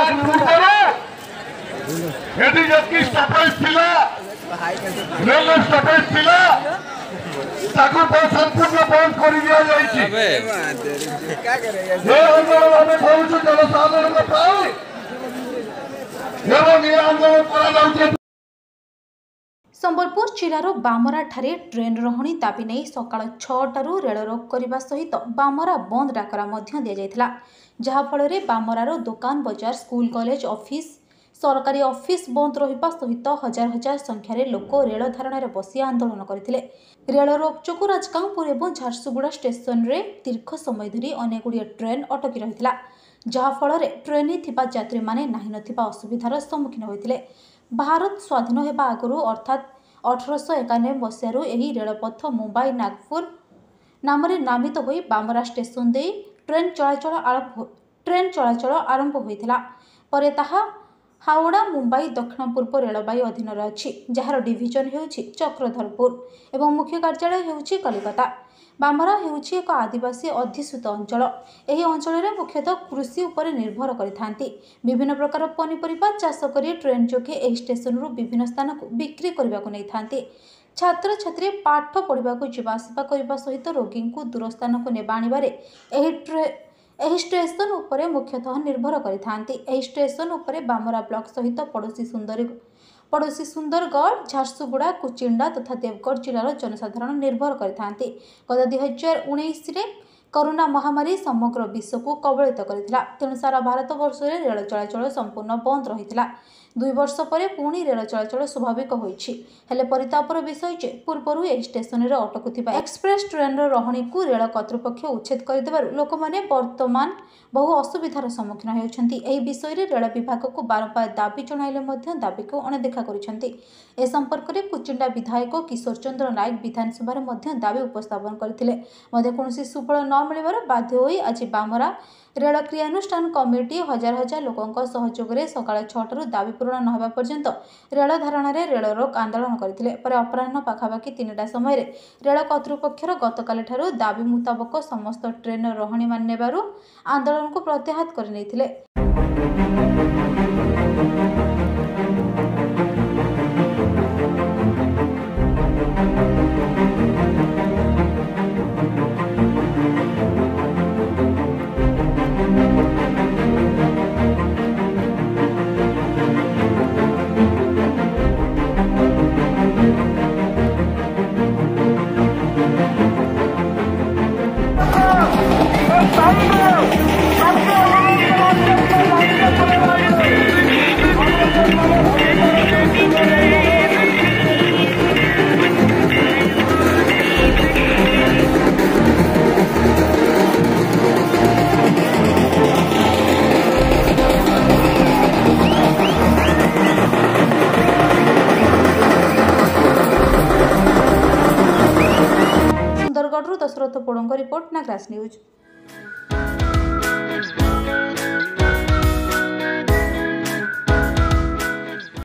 यदि जबकि स्टॉपेज थिला रेल स्टॉपेज थिला ताकू तो संपूर्ण बंद कर दिया जाइछि ये आंदोलन हमें बहुत जनसाधारण को पाई एवं ये आंदोलन करा जाउछि। संबलपुर जिलार बामरा ठारे ट्रेन रहणी दाबी नहीं सकाळ 6टारू रेल रोक करने सहित बामरा बंद डाकरा दि जाइथिला जहा फल बामरार दुकान बजार स्कूल कॉलेज ऑफिस सरकारी ऑफिस बंद रहिबा सहित हजार हजार संख्यार लोक रेल धारण बसी आंदोलन करथिले। रेल रोक जोगु राजकामपुर और झारसुगुड़ा स्टेशन रे दीर्घ समय धरी अनेक गुड़िए ट्रेन अटकी रहिथिला जहा फल ट्रेन थिबा यात्री माने नाही नथिबा असुविधार सम्मुखीन होइथिले। भारत स्वाधीन होगा आगु अर्थात 1891 मसीहारू यही रेलपथ मुंबई नागपुर नाम नामित हो बामरा स्टेशन दे ट्रेन चलाचल आरंभ होता पर ताहा हावड़ा मुंबई दक्षिण पूर्व रेलवाई अधीन अच्छी जार डिविजन होउछि चक्रधरपुर एवं मुख्य कार्यालय होउछि कलिकता। बामरा होउछि एक आदिवासी अधिसूत अंचल। एही अंचल रे मुख्यतः कृषि उपर निर्भर करिथांती। विभिन्न प्रकार पनीपरिबा चाष करी ट्रेन जोगे एही स्टेशन रु विभिन्न स्थान को बिक्री करबा को नै थांती। छात्र छात्री पाठ पढ़ा जावा आसवा करने सहित रोगी को दूर स्थान को नेबा आनिबारे एही स्टेशन उपरे मुख्यतः निर्भर करिथांती। एही स्टेशन उपरे बामरा ब्लॉक सहित पड़ोसी सुंदरगढ़ झारसुगुड़ा कुचिंडा तथा देवगढ़ जिलार जनसाधारण निर्भर करिथांती। गत 2019 रे कोरोना महामारी समग्र विश्व को कबलित करथिला तेणु सारा भारत वर्ष रे रेल चलाचल संपूर्ण बंद रहिथिला। 2 वर्ष पर पुणी रेल चलाचल स्वाभाविक होइछि हेले परितापर विषय जे पूर्वरु ए स्टेशन रे अटकुथिबा एक्सप्रेस ट्रेन रहणी को रेल कर्तृपक्ष उच्छेद करदेबारु लोक माने वर्तमान बहु असुविधार सम्मुखीन होउछन्ति। एही विषय रे रेल विभाग को बारंबार दाबी जणाइले मध्य दाबी को अणदेखा करिसन्ति। ए संपर्क रे कुचिंडा विधायक किशोर चंद्र नायक विधानसभा रे मध्य दाबी उपस्थापन करथिले मध्य कोनोसी सुफल न मिलिबार बाध्य होई आज बामरा रेल क्रियानुष्ठान कमिटी हजार हजार लोकों सहयोग में सकाळ 6टारू दाबी पूरण न होगा पर्यंत रेल धारण में रेल रोक आंदोलन करथिले। पर अपराह्न पाखापाखि 3टा समय रेल कर्तृपक्षर गतकाली ठारू दाबी मुताबक समस्त ट्रेन रहणी मान नेबारु आंदोलन को प्रत्याहात कर नैथिले। सुंदरगढ़ दशरथ पोड़ों रिपोर्ट नागराज न्यूज।